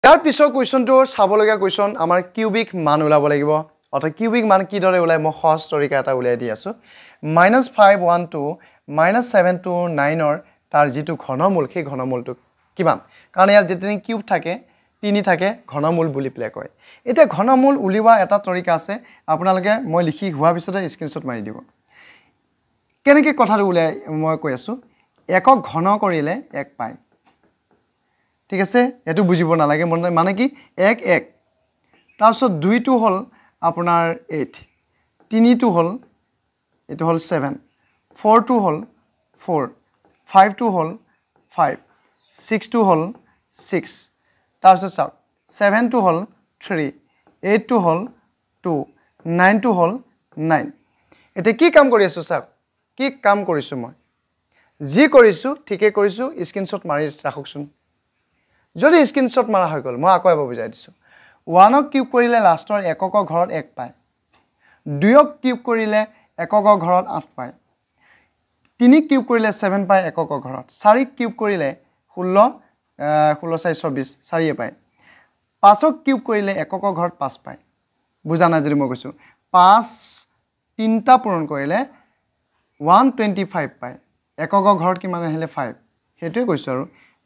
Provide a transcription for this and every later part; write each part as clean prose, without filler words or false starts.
ইয়াৰ পিছৰ কুৱেশ্যনটো চাবলগীয়া কুৱেশ্যন আমাৰ কিউবিক মান ওলাব লাগিব অৰ্থাৎ কিউবিক মান কিদৰে ওলাই মই সহজ তৰিকা এটা উলিয়াই দি আছো -512 -729 ৰ তাৰ যেটো ঘনমূল সেই ঘনমূলটো কিমান কাৰণ ইয়াত যেতিনি কিউব থাকে 3 থাকে ঘনমূল বুলি প্লে কয় এটা ঘনমূল উলিওৱা এটা তৰিকা আছে আপোনালোকে মই লিখি হোৱা পিছতে স্ক্ৰিনশ্বট মাৰি দিব কেনেকৈ কথাটো উলাই মই কৈ আছো একক ঘন কৰিলে 1 পায় ঠিক আছে এটো বুজিব নালাগে মানে কি 1 1 তাৰছত 2 টো হল আপোনাৰ 8 3 টো হল এটো হল 7 4 টো হল 4 5 টো হল 5 6 টো হল 6 তাৰছত 7 টো হল 3 8 টো হল 2 9 টো হল 9 এতে কি কাম কৰি আছো স্যাৰ কি কাম কৰিছো মই যি কৰিছো ঠিকে কৰিছো স্ক্ৰিনশ্বট মাৰি ৰাখকচোন যদি স্ক্ৰিনশ্বট মাৰা হৈ গল মই আকৌ এবাৰ বুজাই দিছো 1 ক কিউব কৰিলে লাষ্টৰ এককৰ ঘৰত 1 পায় 2 ক কিউব কৰিলে এককৰ ঘৰত 8 পায় 3 কিউব কৰিলে 7 পায় এককৰ ঘৰত 4 কিউব কৰিলে 16 16 4 24 4 পায় 5 ক কিউব কৰিলে এককৰ ঘৰত 5 পায় বুজা নাই যদি মই কৈছো 5 তিনটা পূৰণ কৰিলে 125 পায় এককৰ ঘৰত কিমান আহিলে 5 হেতুই কৈছো আৰু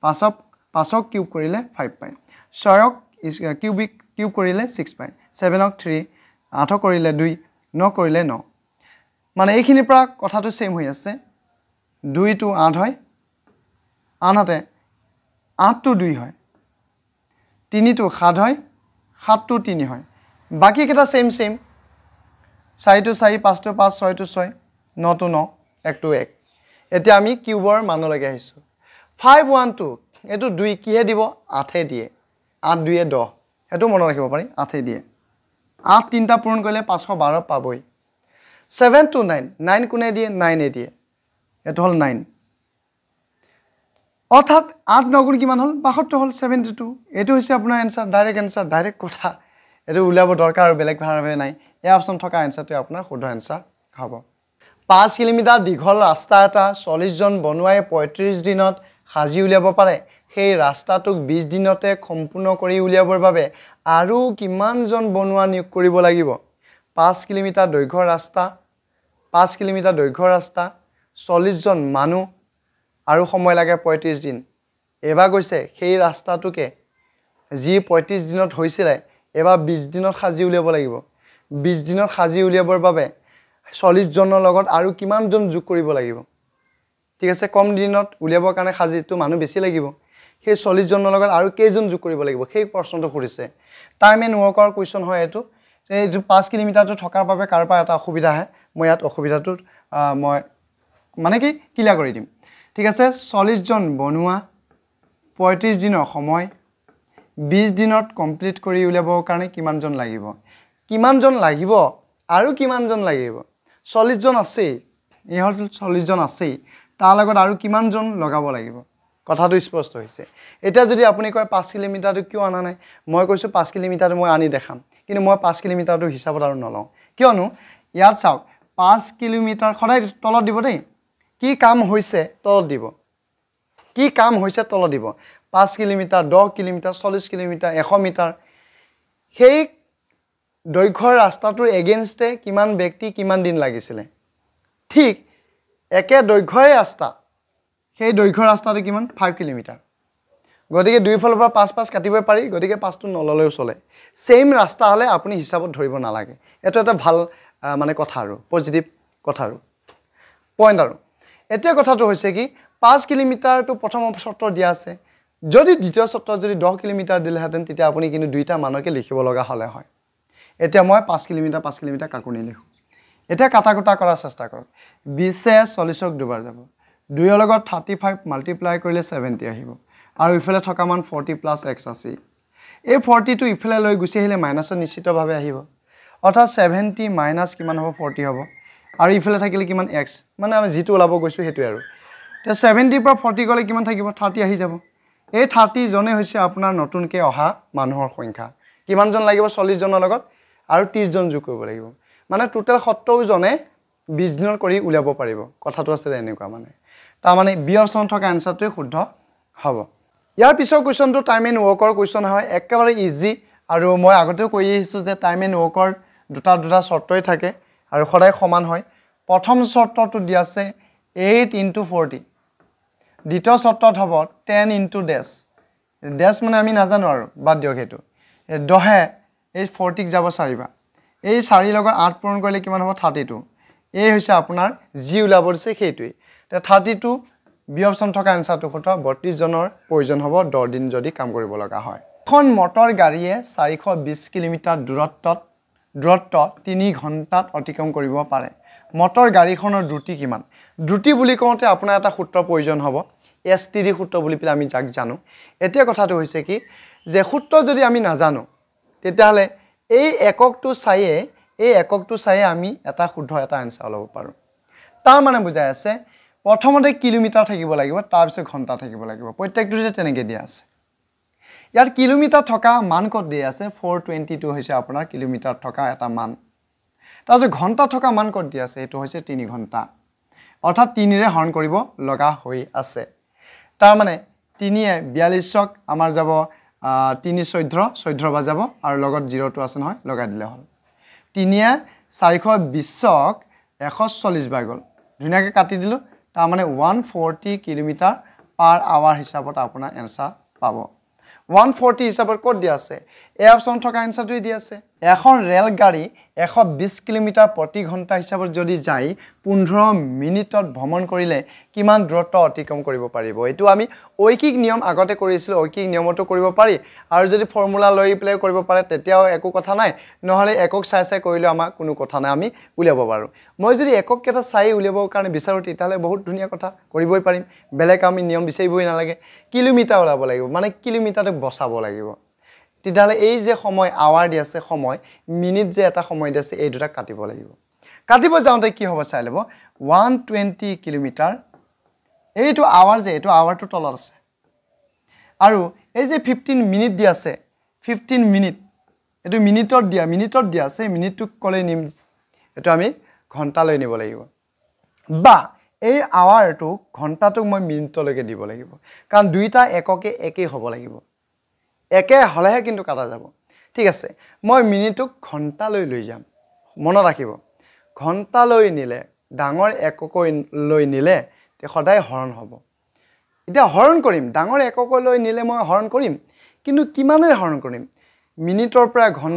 5 ক কিউব কৰিলে 5 পায় 6 ক কিউব কৰিলে 6 পায় 7 ক 3 8 ক কৰিলে 2 9 কৰিলে 9 মানে এইখিনিৰ পৰা কথাটো সেম হৈ আছে 2 টো 8 হয় আনহাতে 8 টো 2 হয় 3 টো 7 হয় 7 টো 3 হয় বাকি কেটা সেম 4 টো 4 5 টো 5 6 টো 6 9 টো 9 1 টো 1 এতিয়া আমি কিউবৰ মানলৈকে আহিছো 512 এটো 2 কিহে দিব 8 এ দিয়ে 8 2 এ 10 এটো মনত ৰাখিব পাৰি 8 এ দিয়ে 8 তিনটা পূৰণ কৰিলে 512 পাবই 7 to 9 9 কোনে দিয়ে 9 এ দিয়ে এটো হল 9 অৰ্থাৎ 8 9 গুণ কিমান হল 72 হল 72 এটো হৈছে আপোনাৰ आंसर ডাইৰেক্ট কথা এটো উলাব দৰকাৰ আৰু বেলেগ ভাবে নাই এই অপচন থকা आंसरটো আপোনাৰ শুদ্ধ आंसर হ'ব 5 কিলোমিটাৰ দীঘল ৰাস্তা এটা 40 জন বনুৱাই 35 দিনত সাজি উলিয়াব পাৰে সেই ৰাস্তাটোক 20 দিনতে সম্পূৰ্ণ কৰি উলিয়াবৰ বাবে আৰু কিমান জন বনুৱা নিয়োগ কৰিব লাগিব 5 কিলোমিটাৰ দৈৰ্ঘ্যৰ ৰাস্তা 5 কিলোমিটাৰ দৈৰ্ঘ্যৰ ৰাস্তা 40 জন মানুহ আৰু সময় লাগে 35 দিন এবা গৈছে সেই ৰাস্তাটোকে যি 35 দিনত হৈছিল এবা 20 দিনত সাজি উলিয়াব লাগিব 20 দিনত সাজি উলিয়াবৰ বাবে 40 জনৰ লগত আৰু কিমান জন যোগ কৰিব লাগিব ঠিক আছে কম দিনত উলিয়াবৰ কাৰণে সাজিটো মানুহ বেছি লাগিব সেই 40 জনৰ লগত আৰু কেইজন যোগ কৰিব লাগিব সেই প্ৰশ্নটো কৰিছে টাইম এণ্ড ওয়াৰ্কৰ কোৱেশ্চন হয় এটো এই যে 5 কিলোমিটাৰটো থকাৰ বাবে কাৰপা এটা অসুবিধা হয় মই ইয়াত অসুবিধাটো মই মানে কি ক্লিয়াৰ কৰি দিম ঠিক আছে 40 জন বনুৱা 35 দিনৰ সময় 20 দিনত কমপ্লিট কৰি উলিয়াবৰ কাৰণে কিমান জন লাগিব আৰু কিমান জন লাগিব 40 জন আছে ইহৰ 40 জন আছে তাৰ লগত আৰু কিমান জন লগাব লাগিব কথাটো স্পষ্ট হৈছে এটা যদি আপুনি কয় 5 কিলোমিটাৰটো কিয় আনা নাই মই কৈছো 5 কিলোমিটাৰটো মই আনি দেখাম কিন্তু মই 5 কিলোমিটাৰটো হিচাপত আৰু নলওঁ কিয়নো ইয়াত চাওক 5 কিলোমিটাৰ খৰাই তলত দিব দেই কি কাম হৈছে তলত দিব কি কাম হৈছে তলত দিব 5 কিলোমিটাৰ 10 কিলোমিটাৰ 40 কিলোমিটাৰ 100 মিটাৰ সেই দৈৰ্ঘ্যৰ ৰাস্তাটোৰ এগেইনষ্টে কিমান ব্যক্তি কিমান দিন লাগিছিল ঠিক একে দৈৰ্ঘ্যৰ ৰাস্তা সেই দৈৰ্ঘ্যৰ ৰাস্তাটো কিমান 5 কিলোমিটাৰ গতিকে দুই ফালৰ পৰা 5 5 কাটিব পাৰি গতিকে 5 টো নললেও চলে সেম ৰাস্তা হলে আপুনি হিচাপত ধৰিব নালাগে এটো এটা ভাল মানে কথা আৰু পজিটিভ কথা আৰু পইণ্ট আৰু এতিয়া কথাটো হৈছে কি 5 কিলোমিটাৰটো প্ৰথম শৰ্ত দিয়া আছে যদি দ্বিতীয় শৰ্ত যদি 10 কিলোমিটাৰ দিলেহেঁতেন তেতিয়া আপুনি কিন্তু দুইটা মানকে লিখিব লগা হলে হয় এতিয়া মই 5 কিলোমিটাৰ কাকুনি লিখো এতিয়া কাটাকুটা কৰাৰ চেষ্টা কৰক 20 এ 40 ক দুবাৰ যাব 2 ৰ লগত 35 মাল্টিপ্লাই কৰিলে 70 আহিব আৰু ইফালে থকা মান 40 প্লাস x আছে এই 40 টো ইফালে লৈ গুছি আহিলে মাইনাসৰ নিশ্চিতভাৱে আহিব অৰ্থাৎ 70 মাইনাস কিমান হ'ব 40 হ'ব আৰু ইফালে থাকিলে কিমান x মানে আমি যেটো ওলাব গৈছো হেতু আৰু তে 70 পৰা 40 গলে কিমান থাকিব 30 আহি যাব এই 30 জনে হৈছে আপোনাৰ নতুনকে অহা মানুহৰ সংখ্যা কিমান জন লাগিব 40 জনৰ লগত আৰু 30 জন যোগ কৰিব লাগিব মানে টোটাল 70 জনে 20 দিনত কৰি উলিয়াব পাৰিব কথাটো আছে এনেকুৱা মানে তা মানে বি অপচন থকা आंसरটো শুদ্ধ হ'ব ইয়াৰ পিছৰ কুৱেশ্যনটো টাইম এণ্ড ৱৰ্কৰ কুৱেশ্যন হয় একেবাৰে ইজি আৰু মই আগতেও কৈ আহিছোঁ যে টাইম এণ্ড ৱৰ্কৰ দুটা চৰ্তই থাকে আৰু সদায় সমান হয় প্ৰথম চৰ্তটো দিয়া আছে 8 × 40 দ্বিতীয় চৰ্তত হ'ব 10 × ডেছ ডেছ মানে আমি নাজানো আৰু বাদ দিয়ক সেইটো 10 এই 40ক যাব 4 বাৰ এই 4 লগত 8 পূৰণ কৰিলে কিমান হ'ব 32 এই হৈছে আপোনাৰ জি ওলাব দিছে সেইটোৱেই 32 বি অপশ্যন থকা এনচাৰটো কত 32 জনৰ প্ৰয়োজন হ'ব 10 দিন যদি কাম কৰিব লগা হয় এখন মটৰ গাড়ীয়ে 420 কিলোমিটাৰ দূৰত্ব 3 ঘণ্টাত অতিক্ৰম কৰিব পাৰে মটৰ গাড়ীখনৰ দ্ৰুতি কিমান দ্ৰুতি বুলি কওঁতে আপোনাৰ এটা সূত্ৰৰ প্ৰয়োজন হ'ব এছটিডি সূত্ৰ বুলি পেলাই আমি যাক জানো এতিয়া কথাটো হৈছে কি যে সূত্ৰ যদি আমি নাজানো তেতিয়াহলে এই এককটো চাইয়ে আমি এটা শুদ্ধ এটা আনসাৰ ল'ব পাৰো তাৰ মানে বুজাই আছে প্ৰথমতে কিলোমিটাৰ থাকিব লাগিব তাৰ পিছত ঘণ্টা থাকিব লাগিব প্ৰত্যেকটোতে তেনেকৈ দিয়া আছে ইয়াৰ কিলোমিটাৰ থকা মান ক'ত দিয়া আছে 422 হৈছে আপোনাৰ কিলোমিটাৰ থকা এটা মান তাৰপিছত ঘণ্টা থকা মান ক'ত দিয়া আছে এটো হৈছে 3 ঘণ্টা অৰ্থাৎ 3 ৰে হৰণ কৰিব লগা হৈ আছে তাৰ মানে 3 এ 42ক আমাৰ যাব 3 14 বাজাব আৰু লগত 0 টো আছে নহয় লগাই দিলে হ'ল 3 এ 420ক 140 বাই গল ধুনিয়াকৈ কাটি দিলো তাৰ মানে 140 কিলোমিটাৰ পাৰ আৱাৰ হিচাপত আপোনাৰ এনসাৰ পাব 140 হিচাপত ক'ত দিয়া আছে এ অপচন থকা এনসাৰটো দিয়া আছে এখন ৰেল গাড়ী 120 কিলোমিটাৰ প্ৰতি ঘণ্টা হিচাপত যদি যায় 15 মিনিটত ভ্ৰমণ কৰিলে কিমান দূৰত্ব অতিক্ৰম কৰিব পাৰিব এটো আমি ঐকিক নিয়ম আগতে কৰিছিল ঐকিক নিয়মটো কৰিব পাৰি আৰু যদি ফৰ্মুলা লৈ প্লে কৰিব পাৰে তেতিয়াও একো কথা নাই নহলে একক চাই কৰিলে আমাৰ কোনো কথা নাই আমি উলিয়াব পাৰো মই যদি একক কেটা চাই উলিয়াবৰ কাৰণে বিচাৰো তেতিয়ালে বহুত ধুনিয়া কথা কৰিবই পাৰিম বেলেগ আমি নিয়ম বিচাৰিবই নালাগে কিলোমিটাৰ ওলাব লাগিব মানে কিলোমিটাৰতে বসাব লাগিব তেতিয়ালে এই যে সময় আৱাৰ দি আছে সময় মিনিট যে এটা সময় দি আছে এই দুটা কাটিব লাগিব কাটিব যাওঁতে কি হ'ব চাই লব 120 কিলোমিটাৰ এইটো আৱাৰ যে এইটো আৱাৰটো তলত আছে আৰু এই যে 15 মিনিট দি আছে 15 মিনিট এটো মিনিটত দিয়া আছে মিনিটটো কলে নিম এটো আমি ঘণ্টা লৈ নিব লাগিব বা এই আৱাৰটো ঘণ্টাটো মই মিনিটলৈকে দিব লাগিব কাৰণ দুইটা এককে একেই হ'ব লাগিব একে হলেহে কিন্তু কাটা যাব ঠিক আছে মই মিনিটক ঘণ্টা লৈ যাম মনত ৰাখিব ঘণ্টা লৈ নিলে ডাঙৰ একক লৈ নিলে তে সদায় হৰণ হ'ব এতিয়া হৰণ কৰিম ডাঙৰ একক লৈ নিলে মই হৰণ কৰিম কিন্তু কিমানে হৰণ কৰিম মিনিটৰ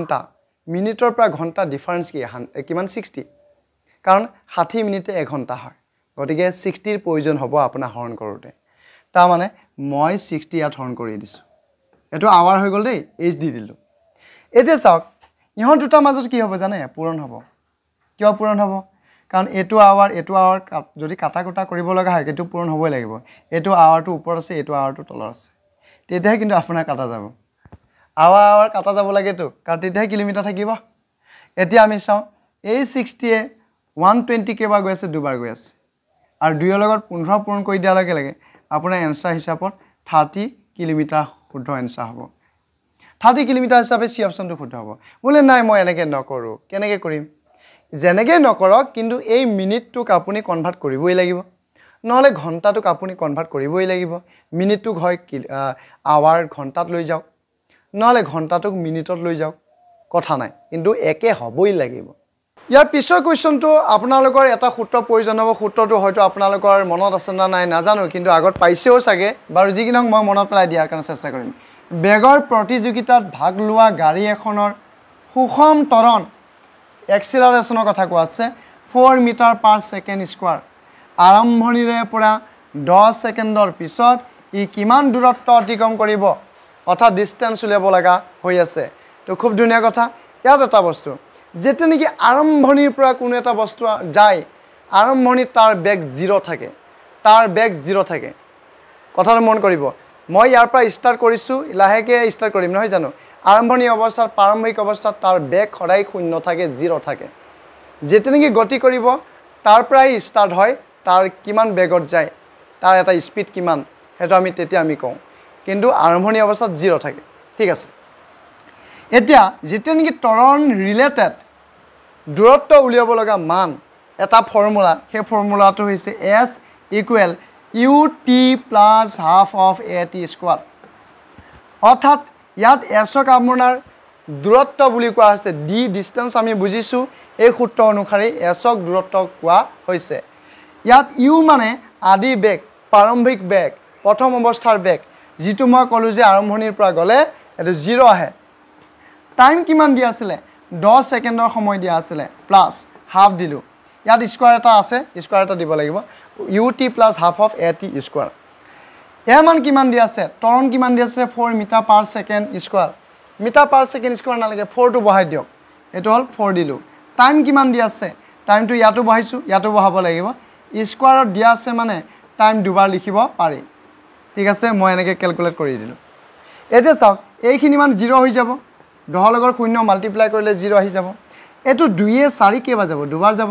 পৰা ঘণ্টা ডিফাৰেন্স কি কিমান 60 কাৰণ 60 মিনিটে 1 ঘণ্টা হয় গতিকে 60 ৰ প্ৰয়োজন হ'ব আপোনাৰ হৰণ কৰোতে তাৰ মানে মই 60 ইয়াত হৰণ কৰি দিছো এটো আৱাৰ হৈ গল দেই এইচ দি দিলো এতিয়া চাওক ইহত দুটা মাজত কি হ'ব জানে পূৰণ হ'ব কিয় পূৰণ হ'ব কাৰণ এটো আৱাৰ যদি কাটা কৰিব লগা হয় এটো পূৰণ হ'বই লাগিব এটো আৱাৰটো ওপৰত আছে এটো আৱাৰটো তলত আছে তেতিয়াহে কিন্তু আপোনাৰ কাটা যাব আৱাৰ কাটা যাব লাগেটো কাৰণ তেতিয়াহে কিলোমিটাৰ থাকিব এতিয়া আমি চাও এই 60 এ 120 কেবাৰ গৈ আছে দুবাৰ গৈ আছে আৰু 2 ৰ লগত 15 পূৰণ কৰি দিয়া লাগে আপোনাৰ এনসাৰ হিচাপত 30 কিলোমিটাৰ শুদ্ধ এনসাৰ হ'ব 30 কিলোমিটাৰ হিচাপে সি অপচনটো শুদ্ধ হ'ব বলে নাই মই এনেকৈ নকৰো কেনেকৈ কৰিম যেনেকৈ নকৰক কিন্তু এই মিনিটটোক আপুনি কনভাৰ্ট কৰিবই লাগিব নহলে ঘণ্টাটোক আপুনি কনভাৰ্ট কৰিবই লাগিব মিনিটটোক হয় আৱাৰ ঘণ্টাত লৈ যাওক নহলে ঘণ্টাটোক মিনিটত লৈ যাওক কথা নাই কিন্তু একে হ'বই লাগিব ইয়াৰ পিছৰ কোৱেশ্চনটো আপোনালোকৰ এটা সূত্ৰ প্ৰয়োজন হ'ব সূত্ৰটো হয়তো আপোনালোকৰ মনত আছে না নাই নাজানো কিন্তু আগত পাইছেও চাগে বাৰু যি কিনক মই মনত পেলাই দিয়াৰ কাৰণে চেষ্টা কৰিম বেগৰ প্ৰতিযোগিতাত ভাগ লোৱা গাড়ী এখনৰ সুষম ত্বৰণ এক্সিলাৰেশনৰ কথা কোৱা আছে 4 মিটাৰ পাৰ সেকেন্ড স্কয়াৰ আৰম্ভণিৰে পৰা 10 সেকেন্ডৰ পিছত ই কিমান দূৰত্ব অতিক্ৰম কৰিব অৰ্থাৎ ডিসটেন্স উলিয়াব লগা হৈ আছে তো খুব ধুনীয়া কথা ইয়াত এটা বস্তু যেতে নেকি আৰম্ভণিৰ পৰা কোনো এটা বস্তু যায় আৰম্ভণিত তাৰ বেগ 0 থাকে কথাটো মন কৰিব মই ইয়াৰ পৰা ষ্টাৰ্ট কৰিছো লাহেকে ষ্টাৰ্ট কৰিম নহয় জানো আৰম্ভণি অৱস্থাত প্ৰাৰম্ভিক অৱস্থাত তাৰ বেগ সদায় 0 থাকে 0 থাকে যেতে নেকি গতি কৰিব তাৰ পৰাই ষ্টাৰ্ট হয় তাৰ কিমান বেগত যায় তাৰ এটা স্পিড কিমান হেটো আমি তেতিয়া আমি কওঁ কিন্তু আৰম্ভণি অৱস্থাত 0 থাকে ঠিক আছে এতিয়া যেতে নেকি ত্বৰণ ৰিলেটেড দূৰত্ব উলিয়াব লগা মান এটা ফৰ্মুলা সেই ফৰ্মুলাটো হৈছে s = ut + ½ of at² অৰ্থাৎ ইয়াত এছক আপোনাৰ দূৰত্ব বুলি কোৱা হৈছে ডি ডিষ্টেন্স আমি বুজিছোঁ এই সূত্ৰ অনুসাৰে এছক দূৰত্ব কোৱা হৈছে ইয়াত ইউ মানে আদি বেগ প্ৰাৰম্ভিক বেগ প্ৰথম অৱস্থাৰ বেগ যিটো মই ক'লো যে আৰম্ভণিৰ পৰা গ'লে এটো 0 আহে টাইম কিমান দিয়া আছিল 10 সেকেন্ডৰ সময় দিয়া আছিল প্লাস হাফ দিলো ইয়াত স্কয়াৰ এটা আছে স্কয়াৰ এটা দিব লাগিব ut plus half of at square এ মান কিমান দিয়া আছে ত্বৰণ কিমান দিয়া আছে 4 metre per second square metre per second square নালাগে 4 টো বহাই দিয়ক এটো হল 4 দিলো টাইম কিমান দিয়া আছে টাইমটো ইয়াতো বহাইছো ইয়াতো বহাব লাগিব স্কয়াৰত দিয়া আছে মানে টাইম দুবাৰ লিখিব পাৰি ঠিক আছে মই এনেকৈ ক্যালকুলেট কৰি দিলো এতিয়া চাওক এইখিনি মান 0 হৈ যাব 10 লগৰ 0 মাল্টিপ্লাই কৰিলে 0 আহি যাব এটো 2 এ 4 কেবা যাব দুবাৰ যাব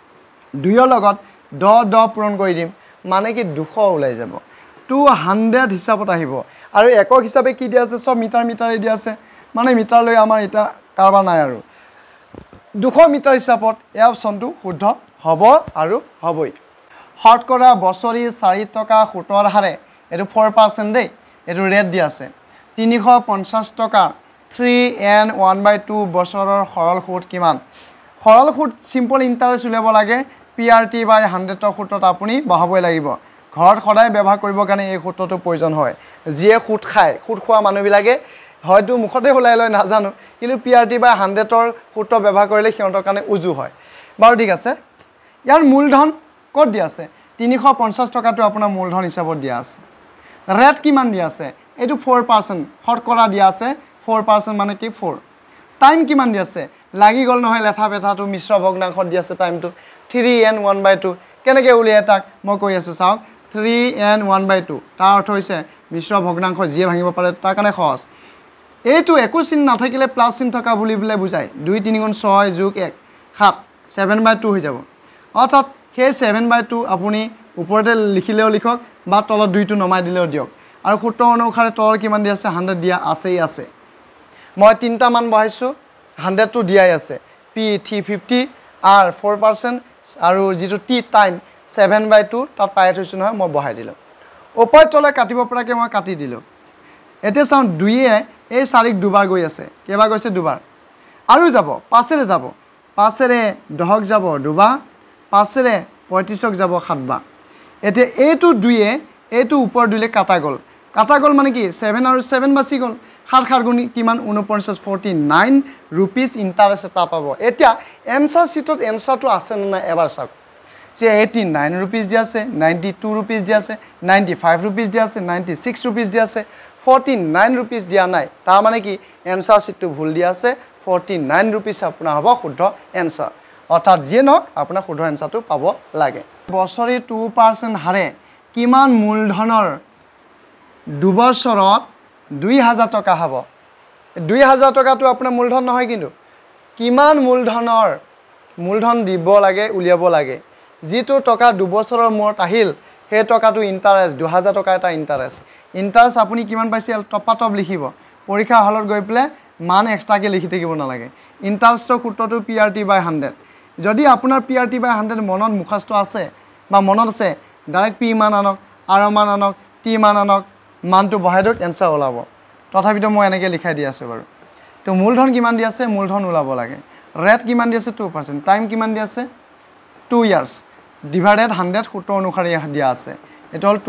2 ৰ লগত 10 পূৰণ কৰি দিম মানে কি 200 ওলাই যাব 200 হিচাপত আহিব আৰু একক হিচাপে কি দিয়া আছে সব মিটাৰ মিটাৰে দিয়া আছে মানে মিটাৰ লৈ আমাৰ এটা কাৰবা নাই আৰু 200 মিটাৰ হিচাপত এই অপচনটো শুদ্ধ হ'ব আৰু হ'বই শতকৰা বছৰি 4 টকা সুতৰ হাৰে এটো 4% দেই এটো ৰেট দিয়া আছে 350 টকা 3n 1/2 বছৰৰ সৰল সুত কিমান সৰল সুত সিম্পল ইন্টারেস্ট উলিয়াব লাগে PRT by 100 ৰ সুতত আপুনি বহাবই লাগিব ঘৰত সদায় ব্যৱহাৰ কৰিব কাৰণে এই সুতটো প্ৰয়োজন হয় যিয়ে সুত খায় সুত খোৱা মানুহ বিলাকে হয়তো মুখতে হলাই লয় নাজানো কিন্তু PRT by 100 ৰ সুত ব্যৱহাৰ কৰিলে সিহঁতৰ কাৰণে উজু হয় বাৰু ঠিক আছে ইয়াৰ মূলধন ক'ত দিয়া আছে 350 টকাটো আপোনাৰ মূলধন হিচাপত দিয়া আছে ৰেট কিমান দিয়া আছে এটো 4% শতকৰা দিয়া আছে 4% মানে কি 4 টাইম কিমান দিয়া আছে লাগি গল নহয় লেথা পেথাটো মিশ্ৰ ভগ্নাংশত দিয়া আছে টাইমটো 3n 1/2 কেনেকৈ উলিয়াই তাক মই কৈ আছো চাওক 3n 1/2 তাৰ অৰ্থ হৈছে মিশ্ৰ ভগ্নাংশ যিয়ে ভাঙিব পাৰে তাৰ কাৰণে সহজ এইটো একো চিন নাথাকিলে প্লাস চিন থকা বুলি বলে বুজায় 2 3 গুণ 6 যোগ 1 7 7/2 হৈ যাব অৰ্থাৎ সেই 7/2 আপুনি ওপৰতে লিখিলেও লিখক বা তলত 2 টো নমাই দিলেও দিয়ক আৰু সূত্ৰ অনুসাৰে তলৰ কিমান দিয়া আছে 100 দিয়া আছেই আছে মই তিনটা মান বহাইছো 100 টো দিয়াই আছে p 350 r 4% আৰু যেটো t টাইম 7/2 তাত পাই থৈছো নহয় মই বহাই দিলো ওপৰ তলে কাটিব পৰাকে মই কাটি দিলো এতিয়া চাও 2 এ এই 4 ক দুবাৰ গৈ আছে কেবা গৈছে দুবাৰ আৰু যাব 5 ৰে যাব 5 ৰে 10 যাব দুবাৰ 5 ৰে 35 ক যাব 7 বাৰ এতিয়া এইটো 2 এ এইটো ওপৰ দুলে কাটা গল মানে কি 7 আৰু 7 বাছি গল 7 গুণ কিমান 49 49 रुपीस ইন্টারেস্ট এটা পাব এতিয়া এনসার শীটত এনসারটো আছে না এবাৰ চাওক যে 89 रुपीस দিয়া আছে 92 रुपीस দিয়া আছে 95 रुपीस দিয়া আছে 96 रुपीस দিয়া আছে 49 रुपीस দিয়া নাই তাৰ মানে কি এনসার শীটটো ভুল দিয়া আছে 49 रुपीस আপোনাৰ হ'ব শুদ্ধ এনসার অৰ্থাৎ যে নক আপোনাৰ শুদ্ধ এনসারটো পাব লাগে বছৰি 2% হাৰে কিমান মূলধনৰ দুবছৰত 2000 টকা হ'ব 2000 টকাটো আপোনাৰ মূলধন নহয় কিন্তু কিমান মূলধন দিব লাগে উলিয়াব লাগে যেটো টকা দুবছৰৰ মূৰত আহিল হে টকাটো ইন্টারেস্ট 2000 টকা এটা ইন্টারেস্ট আপুনি কিমান পাইছে টপাটপ লিখিব পৰীক্ষা হলত গৈ প্লে মান এক্সট্ৰাকে লিখি থাকিব নালাগে ইন্টারেস্টৰ সূত্ৰটো PRT by 100 যদি আপোনাৰ PRT by 100 মনত মুখস্থ আছে বা মনত আছে ডাইৰেক্ট p মান আনক r মান আনক t মান আনক মানটো বহাই দিয়ক এনসার ওলাব তথাপিতো মই এনেকৈ লিখাই দি আছো বাৰু তো মূলধন কিমান দি আছে মূলধন ওলাব লাগে ৰেট কিমান দি আছে 2% টাইম কিমান দি আছে 2 ইয়ার্স ডিভাইডেড 100 সূত্ৰ অনুসাৰে দিয়া আছে এটা হল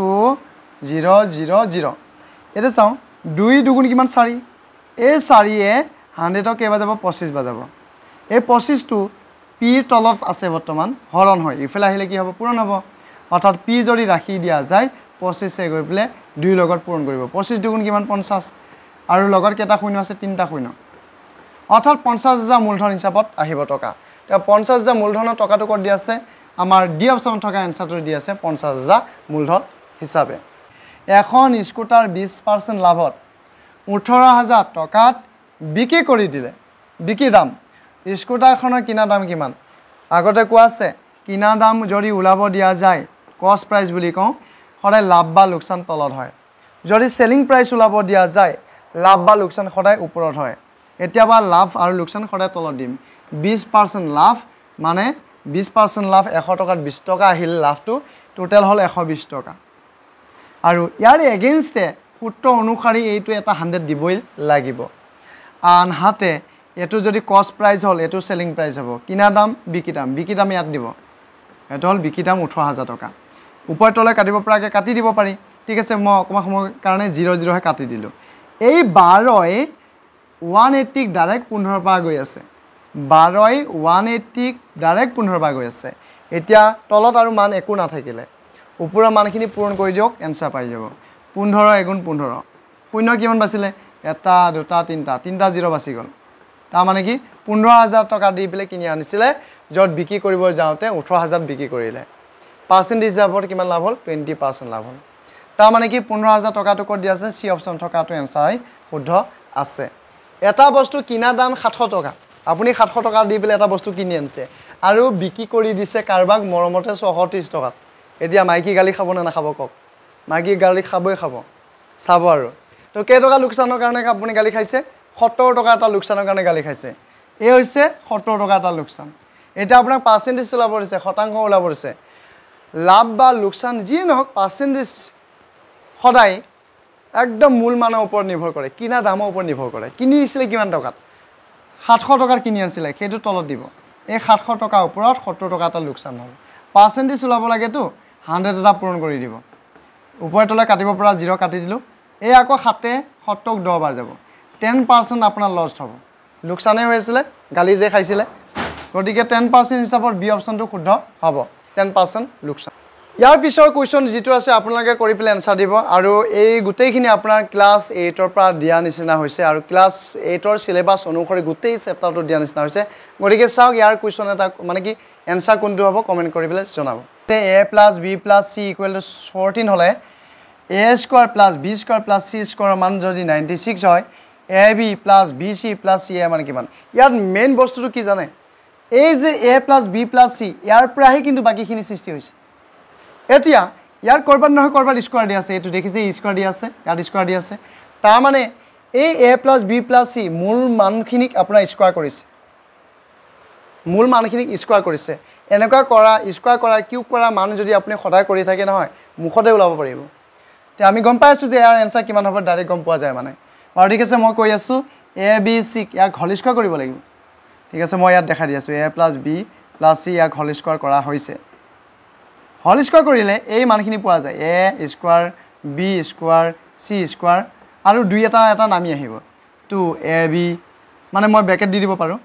2000 এটা চাও 2 দুগুণ কিমান 4 এই 4 এ 100 ক কেবা যাব 25 বাজাব এই 25 টো p তলত আছে বৰ্তমান হৰণ হয় ইফালে আহিলে কি হ'ব পূৰণ হ'ব অৰ্থাৎ p যদি ৰাখি দিয়া যায় 25 এ গৈ প্লে 2 লগত পূৰণ কৰিব 25 দুগুণ কিমান 50 আৰু লগত কেটা শূন্য আছে 3টা শূন্য অৰ্থাৎ 50000 মূলধন হিচাপত আহিব টকা তে 50000 মূলধনৰ টকাটো ক'ত দি আছে আমাৰ ডি অপচন থকা এনসারটো দি আছে 50000 মূলধন হিচাপে এখন স্কুটাৰ 20% লাভত 18000 টকাত বিক্ৰী কৰি দিলে বিক্ৰী দাম স্কুটাৰখনৰ কিনা দাম কিমান আগতে কোৱা আছে কিনা দাম যদি উলাব দিয়া যায় কস্ট প্ৰাইস বুলি কওঁ সদায় লাভ বা লোকসান তলত হয় যদি সেলিং প্ৰাইস উলাব দিয়া যায় লাভ বা লোকসান সদায় ওপৰত হয় এতিয়াবা লাভ আৰু লোকসান সদায় তলত দিম 20% লাভ মানে 20% লাভ 100 টকাত 20 টকা আহিল লাভটো টোটাল হল 120 টকা আৰু ইয়াৰ এগেইনষ্টে সূত্ৰ অনুসাৰি এইটো এটা 100 দিবই লাগিব আনহাতে এটো যদি কস্ট প্রাইস হল এটো সেলিং প্রাইস হ'ব কিনা দাম বিকি দাম ইয়াত দিব এটো হল বিকি দাম 18000 টকা উপৰ তলে কাটিব পৰাকে কাটি দিব পাৰি ঠিক আছে মই অকমা সময় কাৰণে 00 হে কাটি দিলো এই 12 180 ডাইৰেক্ট 15 পা গৈ আছে 12 180 ডাইৰেক্ট 15 পা গৈ আছে এতিয়া তলত আৰু মান একো না থাকিলে উপৰৰ মানখিনি পূৰণ কৰি দিওক এনসাৰ পাই যাব 15 এগুণ 15 শূন্য কিমান বাছিলে এটা দুটা তিনটা 0 বাছি গল তা মানে কি 15000 টকা দি পেলে কিনি আনিছিলে যত বিক্ৰী কৰিব যাওতে 18000 বিক্ৰী কৰিলে পার্সেন্টেজ হিসাবত কিমান লাভ হল 20% লাভ হল তা মানে কি 15000 টকাটো কত দি আছে সি অপশন টকাটো এনসাৰ শুদ্ধ আছে এটা বস্তু কিনা দাম 700 টকা আপুনি 700 টকা দি পেলে এটা বস্তু কিনি আনছে আৰু বিক্ৰী কৰি দিছে কাৰবাক মৰমতে 130 টকা এতিয়া মাইকি গালি খাব না নাখাব কক মাইকি গালি খাবই খাব চাব আৰু তো কেই টকা লোকসানৰ কাৰণে আপুনি গালি খাইছে 70 টকা এটা লোকসানৰ কাৰণে গালি খাইছে এই হৈছে 70 টকা এটা লোকসান এটা আপোনাক পার্সেন্টেজ ওলাব দিছে শতাংশ ওলাব দিছে লাভ বা লোকসান যি নহক পার্সেন্টেজ সদায় একদম মূল মানৰ ওপৰত নিৰ্ভৰ কৰে কিনা দামৰ ওপৰত নিৰ্ভৰ কৰে কিনিছিলে কিমান টকাত 700 টকাৰ কিনি আছিলে সেইটো তলত দিব এই 700 টকাৰ ওপৰত 70 টকা এটা লোকসান হ'ল পার্সেন্টেজ ওলাব লাগে তো 100 এটা পূৰণ কৰি দিব ওপৰ তলে কাটিব পৰা 0 কাটি দিলো এই আকৌ 7 70 10 বাৰ যাব 10% আপোনাৰ লস হ'ব লোকসানে হৈছিলে গালি যে খাইছিলে গতিকে 10% হিচাপত বি অপশনটো শুদ্ধ হ'ব 10% লোকসান ইয়াৰ পিছৰ কোৱেশ্চন যেটো আছে আপোনালোকে কৰি পেলে এনসাৰ দিব আৰু এই গুটেইখিনি আপোনাৰ ক্লাস 8 ৰ পৰা দিয়া নিচিনা হৈছে আৰু ক্লাস 8 ৰ সিলেবাস অনুসৰি গুটেই চেপ্টাৰটো দিয়া নিচিনা হৈছে গতিকে চাওক ইয়াৰ কোৱেশ্চন এটা মানে কি এনসাৰ কোনটো হ'ব কমেন্ট কৰি পেলে জনাব তে a + b + c = 14 হলে a² + b² + c² মান যদি 96 হয় ab + bc + ca মানে কিমান ইয়াত মেইন বস্তুটো কি জানে এই যে a + b + c ইয়াৰ পৰাহে কিন্তু বাকিখিনি সৃষ্টি হৈছে এতিয়া ইয়াৰ কৰবাত নহয় কৰবাত স্কয়াৰ দি আছে এটো দেখিছে স্কয়াৰ দি আছে ইয়াত স্কয়াৰ দি আছে তাৰ মানে এই a + b + c মূল মানখিনিক আপোনাৰ স্কয়াৰ কৰিছে মূল মানখিনিক স্কয়াৰ কৰিছে এনেকুৱা কৰা স্কয়াৰ কৰা কিউব কৰা মান যদি আপুনি সদায় কৰি থাকে নহয় মুখতে ওলাব পাৰিব তে আমি গম পাইছো যে ইয়াৰ এনসাৰ কিমান হ'ব ডাইৰেক্ট গম পোৱা যায় মানে আৰু ঠিক আছে মই কৈ আছো a b c ইয়াক হোল স্কয়াৰ কৰিব লাগিব ঠিক আছে মই ইয়াত দেখা দি আছো a + b + c ইয়াক হোল স্কয়াৰ কৰা হৈছে হোল স্কয়াৰ কৰিলে এই মানখিনি পোৱা যায় a² b² c² আৰু দুই এটা নামি আহিব 2ab মানে মই ব্ৰেকেট দি দিব পাৰো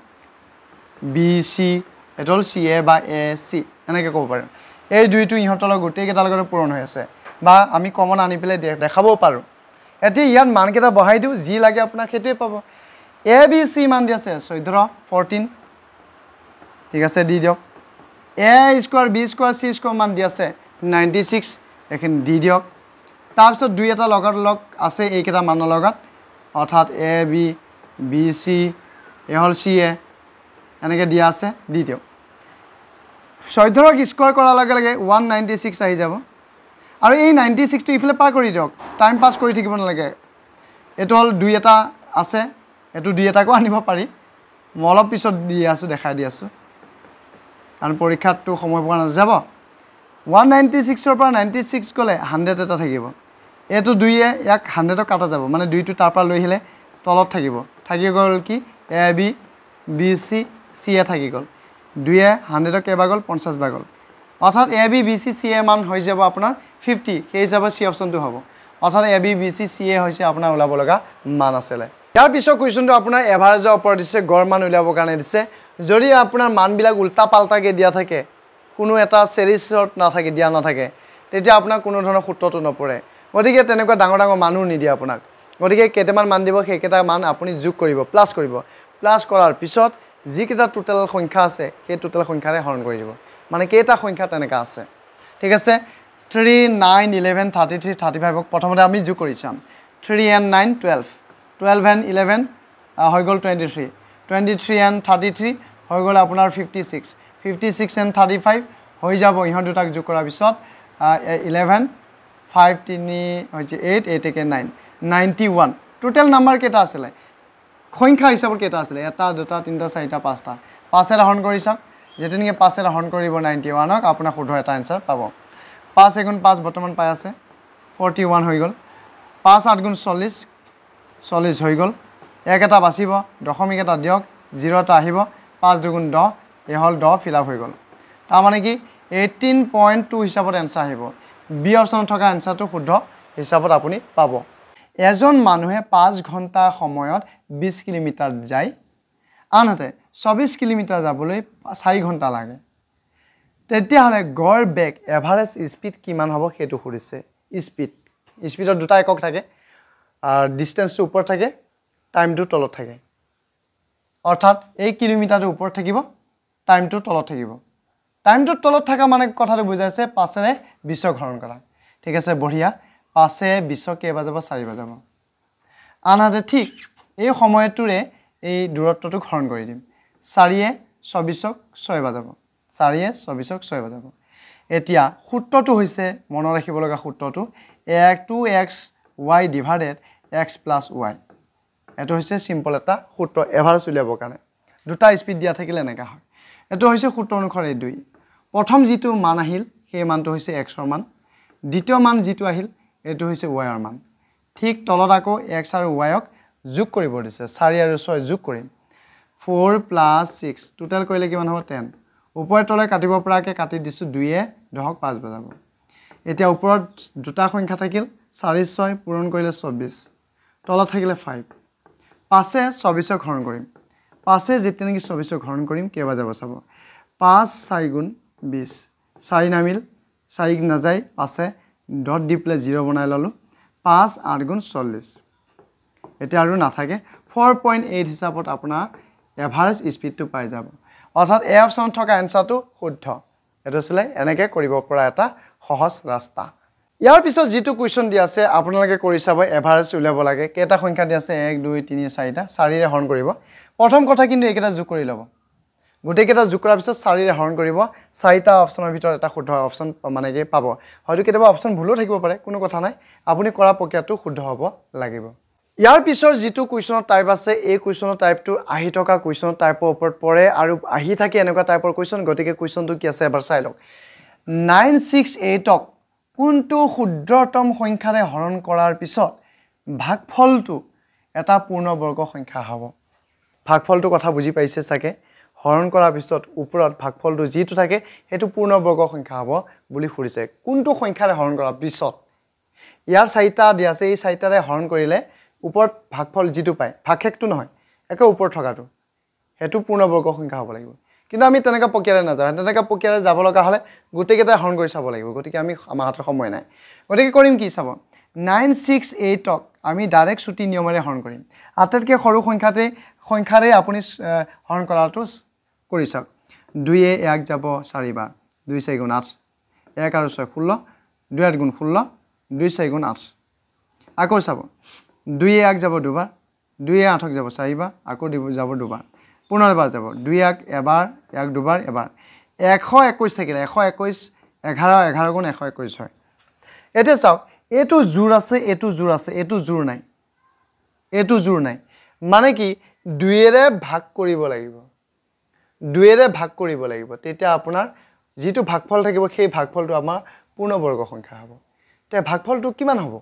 bc এটল ca বা ac এনেকৈ ক'ব পাৰো এই দুইটো ইহতলৰ গোটেই কেইটা লগত পূৰণ হৈ আছে বা আমি কমন আনি পেলে দেখাবও পাৰো এতি ইয়াত মান কেইটা বহাই দিও জি লাগে আপোনাক হেতুই পাব abc মান দি আছে 14 14 ঠিক আছে দি দিওক a² b² c² মান দি আছে 96 এখন দি দিওক তাৰপিছত দুই এটা লগত লগ আছে এই কেইটা মানৰ লগত অৰ্থাৎ ab bc এ হল ca এনেকৈ দিয়া আছে দি দিওক 14 ক স্কয়াৰ কৰাৰ লগে লগে 196 আহি যাব আৰু এই 96 টো ইফালে পাৰ কৰি দিওক টাইম পাস কৰি থাকিব নালাগে এটো হল দুই এটা আছে এটো দুই এটাকো আনিব পাৰি মই অলপ পিছত দি আছো দেখাই দি আছো কাৰণ পৰীক্ষাটো সময় পোৱা নাযাব 196 ৰ পৰা 96 গলে 100 এটা থাকিব এটো দুইয়ে ইয়াক 100 কাটা যাব মানে দুইটো তাৰ পৰা লৈ আহিলে তলত থাকিব থাকি গল কি ab bc ca থাকি গল দুইয়ে 100 কেবা গল 50 বা গল অৰ্থাৎ ab bc ca মান হৈ যাব আপোনাৰ 50 সেই হিচাপে সি অপশনটো হ'ব অৰ্থাৎ ab bc ca হৈছে আপোনাৰ ওলাব লগা মান আছিল ইয়াৰ পিছৰ কোৱেশ্চনটো আপোনাৰ এভাৰেজৰ ওপৰত দিছে গড় মান উলিয়াবৰ কাৰণে দিছে যদি আপোনাৰ মানবিলাক উল্টা পাল্টাকে দিয়া থাকে কোনো এটা সিৰিজত না থাকে দিয়া না থাকে তেতিয়া আপোনাৰ কোনো ধৰণৰ সূত্ৰটো নপৰে গতিকে তেনেকুৱা ডাঙৰ ডাঙৰ মানুহ নিদিয়ে আপোনাক গতিকে কেইটামান মান দিব সেইকেইটা মান আপুনি যোগ কৰিব প্লাস কৰাৰ পিছত যি কেইটা টোটাল সংখ্যা আছে সেই টোটাল সংখ্যাৰে হৰণ কৰি দিব মানে কেইটা সংখ্যা তেনেকা আছে ঠিক আছে 3 9 11 33 35 প্ৰথমতে আমি যোগ কৰি চাম 3 and 9 12 12 and 11 হৈ গল 23 23 and 33 হৈ গল আপোনাৰ 56 56 and 35 হৈ যাব ইহত দুটাক যোগ কৰাৰ পিছত 11 5 3 হৈছে 8 8 কে 9 91 টোটাল নাম্বাৰ কেইটা আছিল সংখ্যা হিচাপত কেইটা আছিল এটা দুটা তিনটা চাৰিটা পাঁচটা পাঁচেৰে হৰণ কৰি চাওক যেতিনিকে পাঁচেৰে হৰণ কৰিব 91 ক আপোনাৰ শুদ্ধ এটা আনসাৰ পাব 5 * 5 বৰ্তমান পাই আছে 41 হৈ গল 5 8 গুণ 40 40 হৈ গ'ল এক এটা বাচিব দশমিক এটা দিয়ক 0 এটা আহিব 5 2 গুণ 10 এই হল 10 ফিল আপ হৈ গ'ল তাৰ মানে কি 18.2 হিচাপত এনসাৰ আহিব বি অপচনত থকা এনসাৰটো শুদ্ধ হিচাপত আপুনি পাব এজন মানুহে 5 ঘণ্টা সময়ত 20 কিলোমিটাৰ যায় আনহাতে 24 কিলোমিটাৰ যাবলৈ 4 ঘণ্টা লাগে তেতিয়াহলে গড় বেগ এভাৰেজ স্পিড কিমান হ'ব হেতু খুৰিছে স্পিডৰ দুটা একক থাকে আর ডিসটেন্সটো উপৰ থাকে টাইমটো তলত থাকে অৰ্থাৎ এই কিলোমিটাৰটো উপৰ থাকিব টাইমটো তলত থাকিব টাইমটো তলত থাকা মানে কথাটো বুজাইছে 5 ৰে 20 হৰণ কৰা ঠিক আছে বঢ়িয়া 5 এ 20 কে বাজাব 4 বাজাব আনহাতে ঠিক এই সময়টোৰে এই দূৰত্বটো হৰণ কৰি দিম 4 এ 24 6 বাজাব 4 এ 24 6 বাজাব এতিয়া সূত্ৰটো হৈছে মন ৰাখিব লগা সূত্ৰটো 2x y divided x plus y এটো হৈছে সিম্পল এটা সূত্ৰ এভাৰেজ উলিয়াবৰ কাৰণে দুটা স্পিড দিয়া থাকিলে এনেকা হয় এটো হৈছে সূত্ৰ অনুসাৰে 2 প্ৰথম যেটো মান আহিল সেই মানটো হৈছে x ৰ মান দ্বিতীয় মান যেটো আহিল এটো হৈছে y ৰ মান ঠিক তলত আকৌ x আৰু y ক যোগ কৰিব দিছে 4 আৰু 6 যোগ কৰিম 4 plus 6 টোটাল কৰিলে কিমান হ'ব 10 ওপৰৰ তলে কাটিব পৰাকে কাটি দিছো 2 এ 10 5 বজাব এতিয়া ওপৰত দুটা সংখ্যা থাকিল 4 6 পূৰণ কৰিলে 24 তলত থাকিলে 5 5 এ 24 হৰণ কৰিম 5 এ যেতিয়া নেকি 24 হৰণ কৰিম কে বাজাব চাব 5 4 গুণ 20 4 নামিল 4 না যায় 5 এ ডট দি প্লে 0 বনাই ললো 5 8 গুণ 40 এটা আৰু না থাকে 4.8 হিচাপত আপোনাৰ এভাৰেজ স্পিডটো পাই যাব অৰ্থাৎ এ অপচন থকা এনসাৰটো শুদ্ধ এটো সলে এনেকে কৰিব পৰা এটা সহজ ৰাস্তা ইয়াৰ পিছত যেটো কোৱেশ্চন দি আছে আপোনালোকে কৰি চাব এভাৰেজ উলিয়াব লাগে কেটা সংখ্যা দি আছে 1 2 3 4টা 4 ৰে হৰণ কৰিব প্ৰথম কথা কিন্তু একেটা যোগ কৰি লব গুটে কেটা যোগ কৰাৰ পিছত 4 ৰে হৰণ কৰিব 4টা অপচনৰ ভিতৰত এটা শুদ্ধ অপচন মানে কি পাব হয়তো কেতিয়াবা অপচন ভুলো থাকিব পাৰে কোনো কথা নাই আপুনি কৰা প্ৰক্ৰিয়াটো শুদ্ধ হ'ব লাগিব ইয়াৰ পিছৰ যেটো কোৱেশ্চনৰ টাইপ আছে এই কোৱেশ্চনৰ টাইপটো আহি থকা কোৱেশ্চনৰ টাইপৰ ওপৰত পৰে আৰু আহি থাকে এনেকুৱা টাইপৰ কোৱেশ্চন গতিকে কোৱেশ্চনটো কি আছে এবাৰ চাই লওক 968 ক কোনটো শুদ্ধতম সংখ্যাৰে হৰণ কৰাৰ পিছত ভাগফলটো এটা পূৰ্ণবৰ্গ সংখ্যা হ'ব ভাগফলটো কথা বুজি পাইছে চাগে হৰণ কৰাৰ পিছত ওপৰত ভাগফলটো যেটো থাকে হেতু পূৰ্ণবৰ্গ সংখ্যা হ'ব বুলি খুৰিছে কোনটো সংখ্যাৰে হৰণ কৰাৰ পিছত ইয়াৰ 4টা দি আছে এই 4টাৰে হৰণ কৰিলে ওপৰত ভাগফল যেটো পায় ভাগশেষটো নহয় একে ওপৰত থকাটো হেতু পূৰ্ণবৰ্গ সংখ্যা হ'ব লাগিব কিন্তু আমি তেনেকা প্ৰক্ৰিয়াৰে না যাও তেনেকা প্ৰক্ৰিয়াৰে যাব লগা হলে গুটে কেটা হৰণ কৰি চাব লাগিব গতিকে আমি আমাৰ হাতত সময় নাই গতিকে কৰিম কি চাব 968 ক আমি ডাইৰেক্ট ছুটি নিয়মেৰে হৰণ কৰিম আটাইতকৈ সৰু সংখ্যাৰে আপুনি হৰণ কৰাটো কৰি চাওক 2 এ 1 যাব 4 বাৰ 2 4 গুণ 8 1 আৰু 6 16 2 8 গুণ 16 2 4 গুণ 8 আকৌ চাব 2 এ 1 যাব দুবাৰ 2 এ 8 যাব 4 বাৰ আকৌ যাব দুবাৰ পুনৰবাৰ যাব 2 1 এবাৰ 1 দুবাৰ এবাৰ 121 থাকিলে 121 11 11 গুণ 121 হয় এতে চাওক এটো জোৰ আছে এটো জোৰ আছে এটো জোৰ নাই মানে কি 2 এৰে ভাগ কৰিব লাগিব 2 এৰে ভাগ কৰিব লাগিব তেতিয়া আপোনাৰ যেটো ভাগফল থাকিব সেই ভাগফলটো আমাৰ পূৰ্ণবৰ্গ সংখ্যা হ'ব তে ভাগফলটো কিমান হ'ব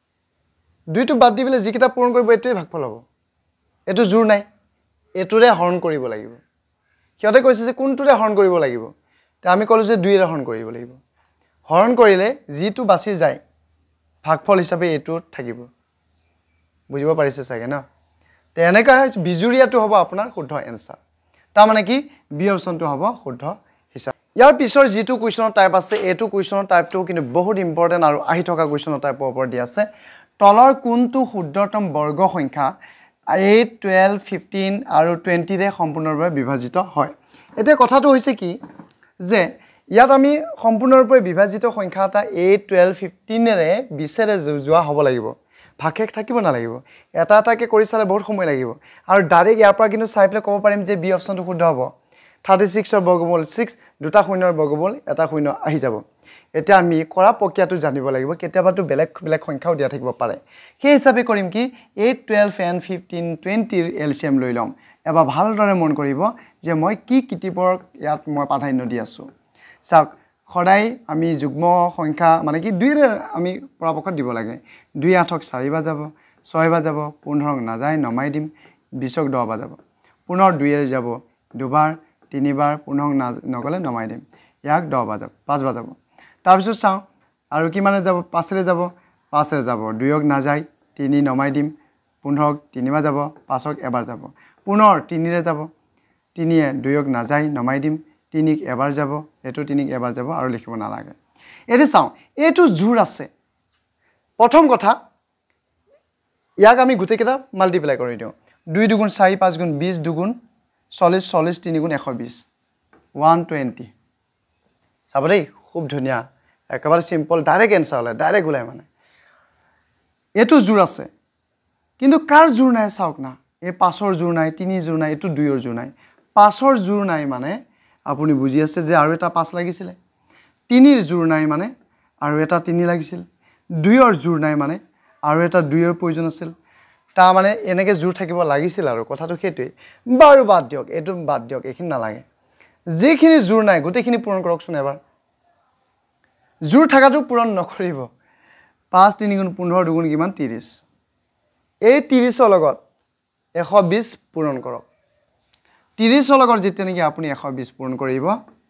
2 টো বাদ দিলে যিকিটা পূৰণ কৰিব এটোই ভাগফল হ'ব এটো জোৰ নাই এটোৰে হৰণ কৰিব লাগিব কিয়তে কৈছে যে কোনটোৰে হৰণ কৰিব লাগিব তে আমি কলো যে 2 এৰে হৰণ কৰিব লাগিব হৰণ কৰিলে যেটো বাছি যায় ভাগফল হিচাপে এটো থাকিব বুজিব পাৰিছে চাগে না তে এনেকা বিজুৰিয়াটো হ'ব আপোনাৰ শুদ্ধ এনসাৰ তা মানে কি বি অপচনটো হ'ব শুদ্ধ হিচাপ ইয়াৰ পিছৰ যেটো কোৱেশ্চনৰ টাইপ আছে এটো কোৱেশ্চনৰ টাইপটো কিন্তু বহুত ইম্পৰ্টেন্ট আৰু আহি থকা কোৱেশ্চনৰ টাইপৰ ওপৰত দি আছে তলৰ কোনটো শুদ্ধতম বৰ্গ সংখ্যা 8 12 15 আৰু 20 ৰে সম্পূৰ্ণৰূপে বিভাজিত হয় এতিয়া কথাটো হৈছে কি যে ইয়াত আমি সম্পূৰ্ণৰূপে বিভাজিত সংখ্যা এটা 8 12 15 ৰে 20 ৰে যোৱা হ'ব লাগিব ভাগশেষ থাকিব না লাগিব এটা এটাকে কৰি চালে বহুত সময় লাগিব আৰু ডাইৰেক্ট ইয়াৰ পৰা কিন্তু চাই পেলে ক'ব পাৰিম যে বি অপচনটো শুদ্ধ হ'ব 36 ৰ বৰ্গমূল 6 দুটা শূন্যৰ বৰ্গমূল এটা শূন্য আহি যাব এটা আমি কৰা প্ৰক্ৰিয়াটো জানিব লাগিব কেতিয়াবাটো বেলেগ সংখ্যাও দিয়া থাকিব পাৰে সেই হিচাপে কৰিম কি 8 12 and 15 20 ৰ এলচিএম লৈ লম এবা ভালদৰে মন কৰিব যে মই কি কিটিপৰ ইয়াত মই প্ৰাধান্য দি আছো চাওক সদায় আমি যুগ্ম সংখ্যা মানে কি 2 ৰে আমি পৰাপক্ষত দিব লাগে 2 8ক 4 বাজাব 6 বাজাব 15ক নাযায় নমাই দিম 20ক 10 বাজাব পুনৰ 2 ৰে যাব দুবাৰ তিনিবাৰ 15ক নগলে নমাই দিম ইয়াক 10 বাজাব 5 বাজাব তাৰ পিছত চাও আৰু কি মানে যাব 5 ৰে যাব 5 ৰে যাব 2ক নাযায় 3 নমাই দিম 15ক 3 বাজাব 5ক এবাৰ যাব পুনৰ 3 ৰে যাব 3 এ 2ক নাযায় নমাই দিম 3ক এবাৰ যাব এটো 3ক এবাৰ যাব আৰু লিখিব নালাগে এতে চাও এটো জোৰ আছে প্ৰথম কথা ইয়াক আমি গুটে কেটা মাল্টিপ্লাই কৰি দিও 2 দুগুণ 4 5 গুণ 20 দুগুণ 40 40 3 গুণ 120 120 চাব দেই খুব ধুনিয়া একেবাৰে সিম্পল ডাইৰেক্ট এনসাৰ হলে ডাইৰেক্ট ওলাই মানে এটো জোৰ আছে কিন্তু কাৰ জোৰ নাই চাওক না এই 5ৰ জোৰ নাই 3 জোৰ নাই এটো 2ৰ জোৰ নাই 5ৰ জোৰ নাই মানে আপুনি বুজি আছে যে আৰু এটা 5 লাগিছিল 3ৰ জোৰ নাই মানে আৰু এটা 3 লাগিছিল 2ৰ জোৰ নাই মানে আৰু এটা 2ৰ প্ৰয়োজন আছিল তা মানে এনেকে জোৰ থাকিব লাগিছিল আৰু কথাটো হেতুই বাৰু বাদ দিয়ক এটো বাদ দিয়ক এখিনি নালাগে যেখিনি জোৰ নাই গোটেখিনি পূৰণ কৰকচোন এবাৰ জোৰ থাকাটো পূৰণ নকৰিব 5 3 গুণ 15 দুগুণ কিমান 30 এই 30ৰ লগত 120 পূৰণ কৰক 30ৰ লগত যেতিয়া নেকি আপুনি 120 পূৰণ কৰিব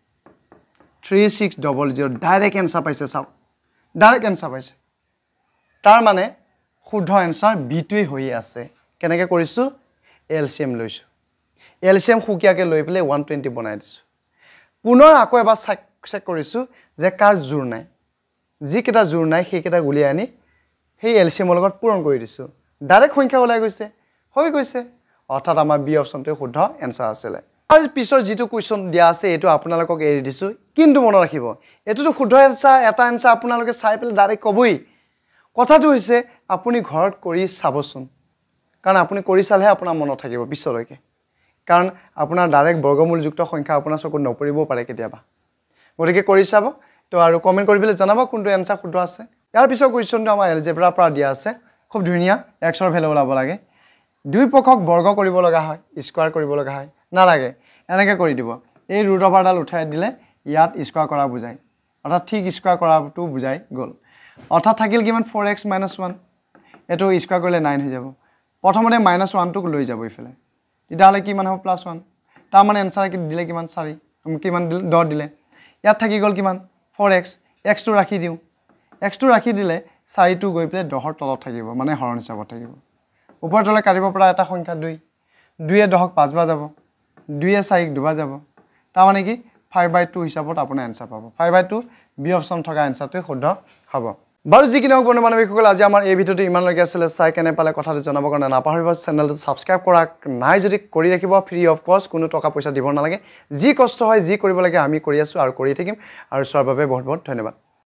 3600 ডাইৰেক্ট এনসাৰ পাইছে চাওক ডাইৰেক্ট এনসাৰ পাইছে তাৰ মানে শুদ্ধ এনসাৰ বিটোই হৈ আছে কেনেকৈ কৰিছো এলসিএম লৈছো এলসিএম খুকিয়াকে লৈ পেলে 120 বনাই দিছো পুনৰ আকৌ এবাৰ চেক কৰিছো যে কাৰ জোৰ নাই যি কেটা জোৰ নাই সেই কেটা গুলি আনি সেই এলসিএমৰ লগত পূৰণ কৰি দিছো ডাইৰেক্ট সংখ্যা ওলাই গৈছে হৈ গৈছে অৰ্থাৎ আমাৰ বি অপচনটো শুদ্ধ এনসাৰ আছিল আৰু পিছৰ যেটো কোৱেশ্চন দিয়া আছে এটো আপোনালোকক এৰি দিছো কিন্তু মনত ৰাখিব এটোটো শুদ্ধ এনসাৰ এটা এনসাৰ আপোনালোকে চাই পেলে ডাইৰেক্ট কবই কথাটো হৈছে আপুনি ঘৰত কৰি চাবচোন কাৰণ আপুনি কৰি চালেহে আপোনাৰ মনত থাকিব পিছলৈকে কাৰণ আপোনাৰ ডাইৰেক্ট বৰ্গমূলযুক্ত সংখ্যা আপোনাৰ চকুত নপৰিব পাৰে কেতিয়াবা গতিকে কৰি চাব তো আৰু কমেন্ট কৰিবলে জনাব কোনটো এনসাৰ শুদ্ধ আছে ইয়াৰ পিছৰ কোৱেশ্চনটো আমাৰ এলজেব্ৰাৰ পৰা দিয়া আছে খুব ধুনিয়া এক্সৰ ভ্যালু ওলাব লাগে দুই পক্ষক বৰ্গ কৰিব লগা হয় স্কয়াৰ কৰিব লগা হয় নালাগে এনেকৈ কৰি দিব এই ৰুট ওভাৰডাল উঠাই দিলে ইয়াত স্কয়াৰ কৰা বুজায় অৰ্থাৎ ঠিক স্কয়াৰ কৰাটো বুজায় গল অৰ্থাৎ থাকিল কিমান 4x - 1 এটো স্কয়াৰ কৰিলে 9 হৈ যাব প্ৰথমতে -1 টোক লৈ যাব ইফালে তেতিয়াহলে কিমান হ'ব +1 তাৰ মানে এনসাৰ কি দিলে কিমান 4 কিমান দিলে 10 দিলে ইয়াত থাকি গল কিমান 4x x টো ৰাখি দিও x টো ৰাখি দিলে 4 টো গৈ পেলে 10ৰ তলত থাকিব মানে হৰণ হিচাপত থাকিব ওপৰ তলে কাটিব পৰা এটা সংখ্যা 2 2 এ 10ক 5 বাৰ যাব 2 এ 4ক 2 বাৰ যাব তাৰ মানে কি 5/2 হিচাপত আপোনাৰ এনসাৰ পাব 5/2 বি অপচন থকা এনসাৰটো শুদ্ধ হ'ব বাৰু যি কিনো বন্ধু বান্ধৱীসকল আজি আমাৰ এই ভিডিওটো ইমান লাগি আছিল চাই কেনে পালে কথাটো জনাব কাৰণে নাপাহৰিব চেনেলটো সাবস্ক্ৰাইব কৰা নাই যদি কৰি ৰাখিব ফ্ৰী অফ কষ্ট কোনো টকা পইচা দিব নালাগে যি কষ্ট হয় যি কৰিব লাগে আমি কৰি আছো আৰু কৰি থাকিম আৰু চোৱাৰ বাবে বহুত বহুত ধন্যবাদ